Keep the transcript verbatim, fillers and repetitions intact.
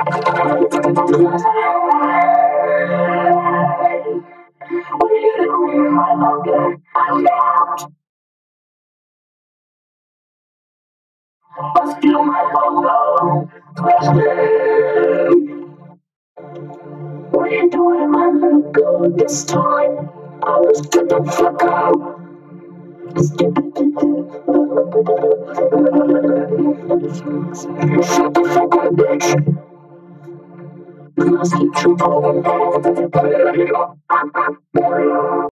Steal my logo. What are you doing, my logo? This time, I was get the fuck out. Shut the fuck up, bitch. You must keep your phone.